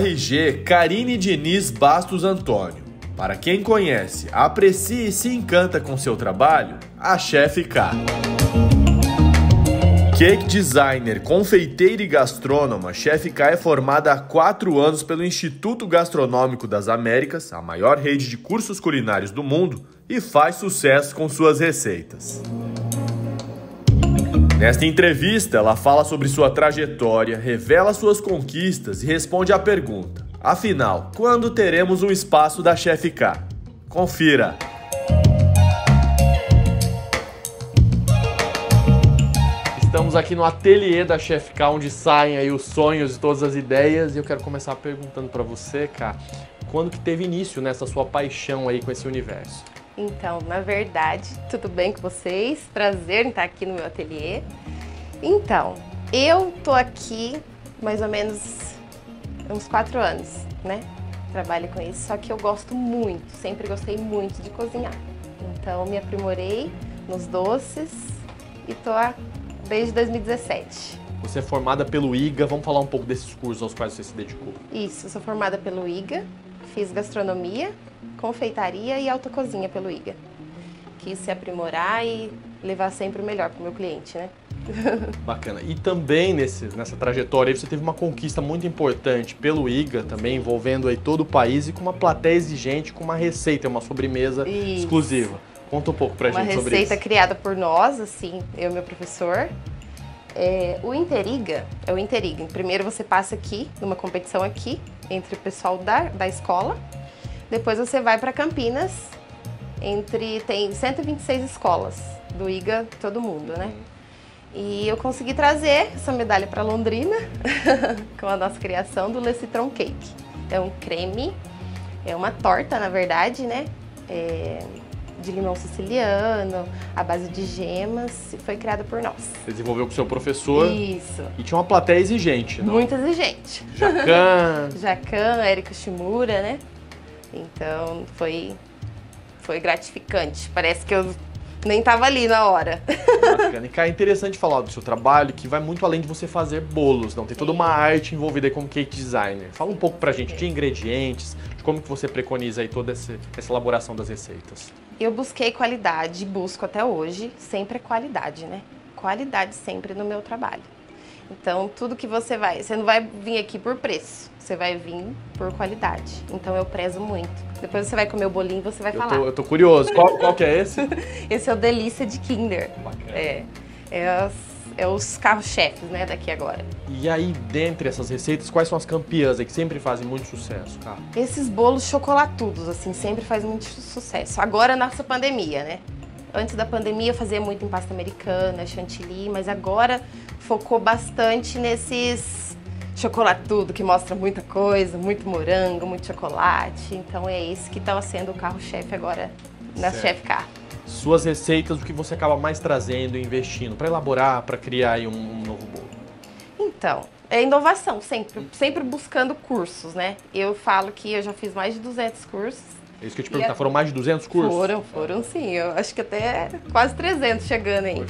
RG Karine Diniz Bastos Antônio. Para quem conhece, aprecia e se encanta com seu trabalho, a Chef K. Cake designer, confeiteira e gastrônoma, Chef K é formada há 4 anos pelo Instituto Gastronômico das Américas, a maior rede de cursos culinários do mundo, e faz sucesso com suas receitas. Nesta entrevista, ela fala sobre sua trajetória, revela suas conquistas e responde à pergunta: afinal, quando teremos um espaço da Chef K? Confira! Estamos aqui no ateliê da Chef K, onde saem aí os sonhos e todas as ideias. E eu quero começar perguntando para você, K, quando que teve início nessa sua paixão aí com esse universo? Então, na verdade, tudo bem com vocês? Prazer em estar aqui no meu ateliê. Então, eu tô aqui mais ou menos uns 4 anos, né? Trabalho com isso, só que eu gosto muito, sempre gostei muito de cozinhar. Então, me aprimorei nos doces e tô desde 2017. Você é formada pelo IGA, vamos falar um pouco desses cursos aos quais você se dedicou. Isso, eu sou formada pelo IGA, fiz gastronomia, confeitaria e alta cozinha pelo IGA. Quis se aprimorar e levar sempre o melhor para o meu cliente, né? Bacana. E também nessa trajetória aí você teve uma conquista muito importante pelo IGA, também envolvendo aí todo o país e com uma plateia exigente, com uma receita, uma sobremesa exclusiva. Conta um pouco pra gente sobre isso. Uma receita criada por nós, assim, eu e meu professor. O Interiga é o Interiga. Primeiro você passa aqui, numa competição aqui, entre o pessoal da escola. Depois você vai para Campinas, tem 126 escolas do IGA, todo mundo, né? E eu consegui trazer essa medalha para Londrina, com a nossa criação do Le Citron Cake. É um creme, é uma torta, na verdade, né? De limão siciliano, à base de gemas, e foi criada por nós. Você desenvolveu com o seu professor. Isso. E tinha uma plateia exigente, não? Muito exigente. Jacan, Érico Shimura, né? Então foi gratificante. Parece que eu nem tava ali na hora. Bacana. E, cara, é interessante falar do seu trabalho, que vai muito além de você fazer bolos, não? Tem toda uma arte envolvida aí como cake designer. Fala um pouco pra gente de ingredientes, de como que você preconiza aí toda essa elaboração das receitas. Eu busquei qualidade, busco até hoje, sempre é qualidade, né? Qualidade sempre no meu trabalho. Então, tudo que você não vai vir aqui por preço, você vai vir por qualidade. Então, eu prezo muito. Depois você vai comer o bolinho e você vai falar. Eu tô curioso. Qual que é esse? Esse é o Delícia de Kinder. Bacana. É os carros-chefes, né, daqui agora. E aí, dentre essas receitas, quais são as campeãs aí que sempre fazem muito sucesso, cara? Esses bolos chocolatudos, assim, sempre faz muito sucesso. Agora, nessa pandemia, né? Antes da pandemia, eu fazia muito em pasta americana, chantilly, mas agora focou bastante nesses chocolatudo, que mostra muita coisa, muito morango, muito chocolate. Então, é esse que tá sendo o carro-chefe agora na Chef K. Suas receitas, o que você acaba mais trazendo e investindo para elaborar, para criar aí um novo bolo? Então, é inovação, sempre buscando cursos, né? Eu falo que eu já fiz mais de 200 cursos. É isso que eu te perguntar, foram mais de 200 cursos? Foram sim, eu acho que até quase 300 chegando aí.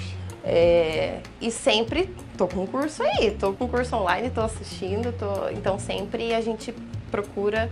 E sempre tô com um curso aí, tô com um curso online, tô assistindo, então sempre a gente procura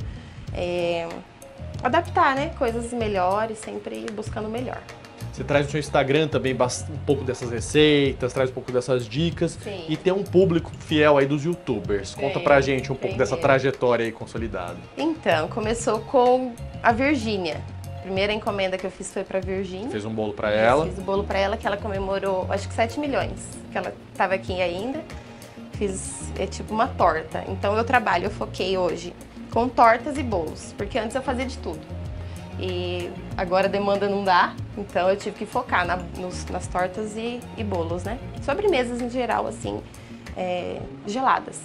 adaptar, né? Coisas melhores, sempre buscando o melhor. Você traz no seu Instagram também um pouco dessas receitas, traz um pouco dessas dicas. Sim. E tem um público fiel aí dos youtubers. Conta pra gente um pouco dessa trajetória aí consolidada. Então, começou com a Virgínia. A primeira encomenda que eu fiz foi pra Virgínia. Fez um bolo pra ela? Fiz o bolo pra ela, que ela comemorou, acho que 7 milhões, que ela tava aqui ainda. Fiz, tipo uma torta. Então eu foquei hoje com tortas e bolos, porque antes eu fazia de tudo. E agora a demanda não dá, então eu tive que focar nas tortas e bolos, né? Sobremesas em geral, assim, geladas.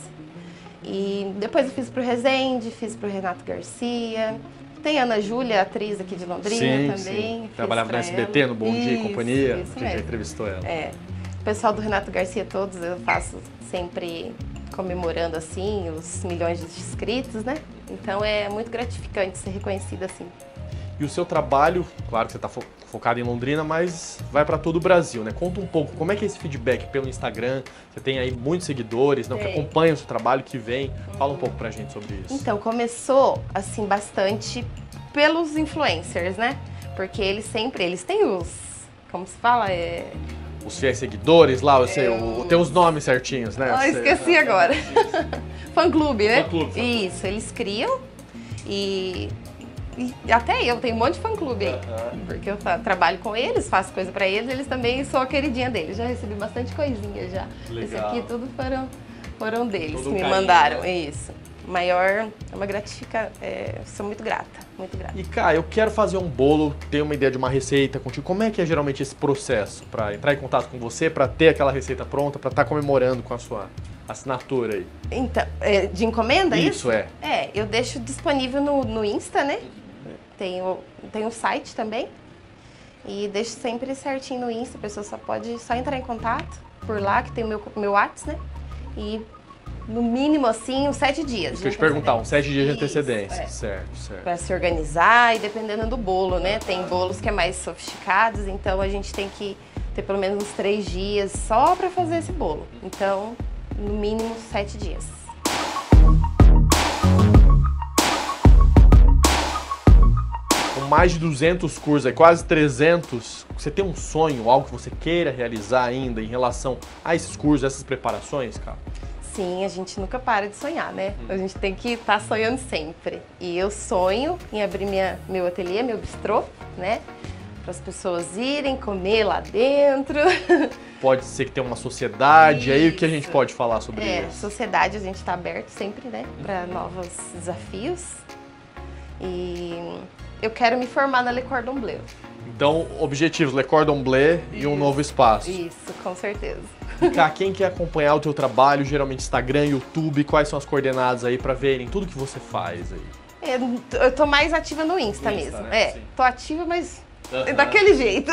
E depois eu fiz pro Rezende, fiz pro Renato Garcia. Tem a Ana Júlia, atriz aqui de Londrina também. Sim. Trabalhava na SBT, no Bom Dia e Companhia. Isso A gente já entrevistou ela. O pessoal do Renato Garcia, todos eu faço sempre comemorando, assim, os milhões de inscritos, né? Então é muito gratificante ser reconhecida assim. E o seu trabalho, claro que você está focado em Londrina, mas vai para todo o Brasil, né? Conta um pouco, como é que é esse feedback pelo Instagram? Você tem aí muitos seguidores, que acompanham o seu trabalho, que vem. Fala um pouco pra gente sobre isso. Então, começou, assim, bastante pelos influencers, né? Porque eles têm os, como se fala, os fiéis seguidores lá, tem os nomes certinhos, né? Esqueci agora. Fã-clube, né? Fã-clube. Isso, eles criam e até eu tenho um monte de fã-clube aí. Porque eu trabalho com eles, faço coisa pra eles, eles também sou a queridinha deles. Já recebi bastante coisinha já. Legal. Esse aqui tudo foram deles Todo que me carinho, mandaram. né? Isso. Maior, é uma gratificação. Sou muito grata, muito grata. E, cara, eu quero fazer um bolo, ter uma ideia de uma receita contigo. Como é que é geralmente esse processo para entrar em contato com você, para ter aquela receita pronta, para estar comemorando com a sua assinatura aí? Então, de encomenda, Isso, é. Eu deixo disponível no Insta, né? Tem o site também. E deixo sempre certinho no Insta, a pessoa só pode entrar em contato por lá, que tem o meu WhatsApp, né? E no mínimo, assim, uns 7 dias. Isso que eu te perguntar, uns 7 dias de antecedência. Isso, Certo. Pra se organizar e dependendo do bolo, né? Tem bolos que é mais sofisticados, então a gente tem que ter pelo menos uns 3 dias só pra fazer esse bolo. Então, no mínimo 7 dias. Com mais de 200 cursos, quase 300, você tem um sonho, algo que você queira realizar ainda em relação a esses cursos, essas preparações, cara? Sim, a gente nunca para de sonhar, né? A gente tem que estar sonhando sempre. E eu sonho em abrir meu ateliê, meu bistrô, né? Para as pessoas irem comer lá dentro. Pode ser que tenha uma sociedade, Isso. aí o que a gente pode falar sobre isso? Sociedade a gente está aberto sempre, né? Para novos desafios. E eu quero me formar na Le Cordon Bleu. Então, objetivos, Le Cordon Bleu e um novo espaço. Isso, com certeza. Cá, quem quer acompanhar o teu trabalho, geralmente Instagram, YouTube, quais são as coordenadas aí para verem tudo que você faz aí? Eu tô mais ativa no Insta mesmo. Né? Sim. Tô ativa, mas daquele jeito.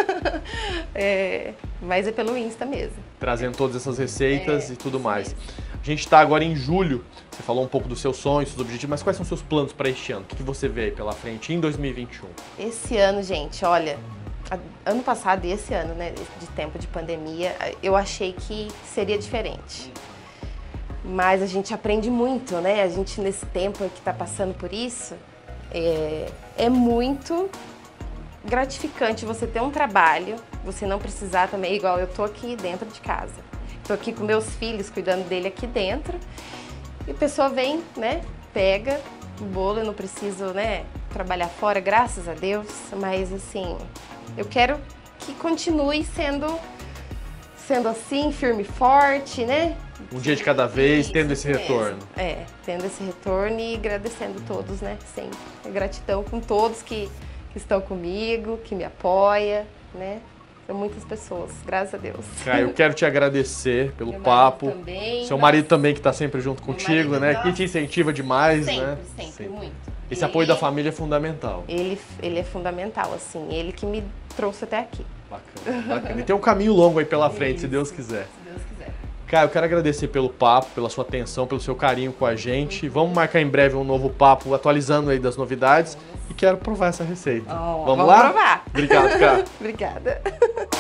Mas é pelo Insta mesmo. Trazendo todas essas receitas e tudo mais. A gente está agora em julho, você falou um pouco dos seus sonhos, seus objetivos, mas quais são os seus planos para este ano? O que você vê aí pela frente em 2021? Esse ano, gente, olha, ano passado e esse ano, né, de tempo de pandemia, eu achei que seria diferente. Mas a gente aprende muito, né? A gente, nesse tempo que está passando por isso, é muito gratificante você ter um trabalho, você não precisar também, igual eu tô aqui dentro de casa. Tô aqui com meus filhos, cuidando dele aqui dentro. E a pessoa vem, né, pega o bolo, eu não preciso, né, trabalhar fora, graças a Deus. Mas, assim, eu quero que continue sendo assim, firme e forte, né? Um dia de cada vez, Isso, tendo esse retorno. Tendo esse retorno e agradecendo todos, né, sempre. Gratidão com todos que estão comigo, que me apoiam, né? São muitas pessoas, graças a Deus. Cara, eu quero te agradecer pelo papo. Também, seu marido também que está sempre junto contigo, né? Que te incentiva demais, né? Sempre, muito. Esse apoio da família é fundamental. Ele é fundamental, assim. Ele que me trouxe até aqui. Bacana. E tem um caminho longo aí pela frente, se Deus quiser. Se Deus quiser. Cara, eu quero agradecer pelo papo, pela sua atenção, pelo seu carinho com a gente. Vamos marcar em breve um novo papo, atualizando aí das novidades. E quero provar essa receita. Vamos lá? Provar. Obrigado, cara. Obrigada.